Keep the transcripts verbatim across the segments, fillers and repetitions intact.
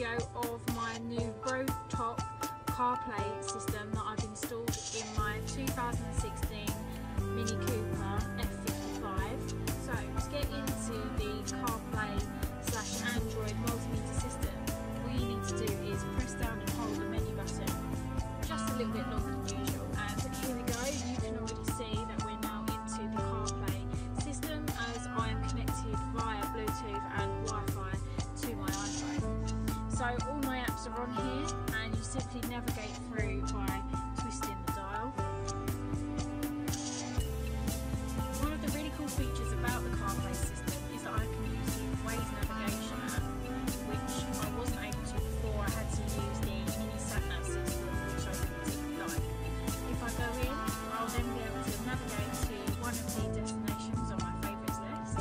video of my new Roadtop CarPlay system that I've installed in my two thousand sixteen Mini Cooper F fifty-five. So to get into the CarPlay slash Android multimedia system, all you need to do is press down and hold the menu button just a little bit longer than usual. And here we go, you can already see that we're now into the CarPlay system as I am connected via Bluetooth and Wi-Fi to my iPhone. So all my apps are on here and you simply navigate through by twisting the dial. One of the really cool features about the CarPlay system is that I can use the Waze navigation app, which I wasn't able to before. I had to use the mini sat-nav system, which I didn't particularly like. If I go in, I'll then be able to navigate to one of the destinations on my favourites list.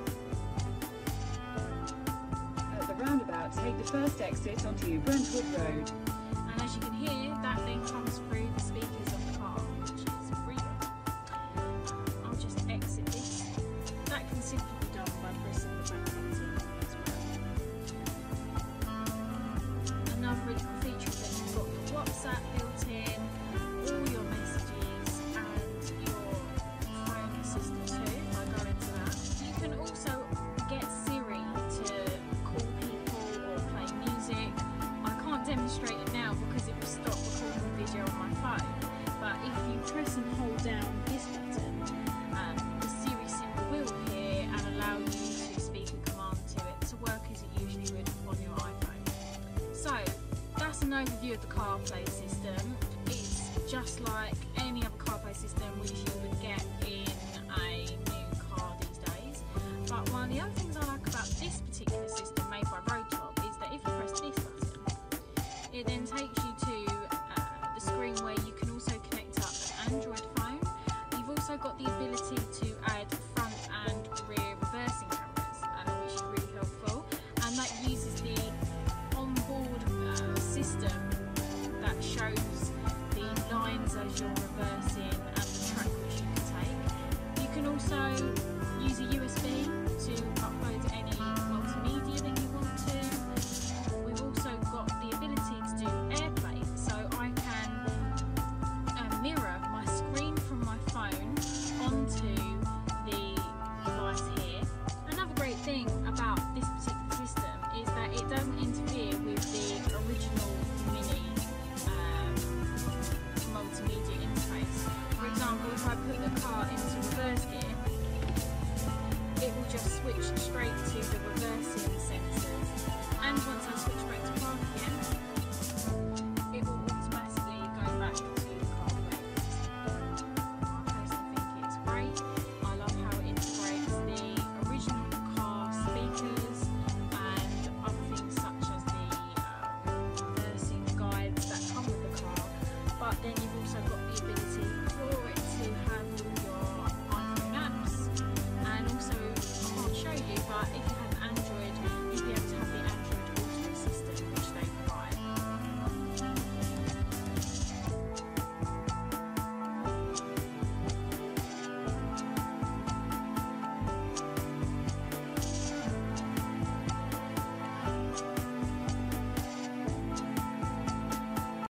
At the roundabout, take the first exit onto Brentwood Road. And as you can hear, that then comes through the speakers of the car, which is brilliant. I'll just exit this. That can simply be done by pressing the back button as well. Another really cool feature is that you've got the WhatsApp built in, all your messages and your phone assistant too, if I go into that. You can also get Siri to call people or play music. I can't demonstrate it now because it will stop recording the video on my phone, but if you press and hold down this button, um, the Siri symbol will appear and allow you to speak a command to it to work as it usually would on your iPhone. So that's an overview of the CarPlay system. It's just like any other CarPlay system which you would get in a new car these days. But one of the other things I like about this particular system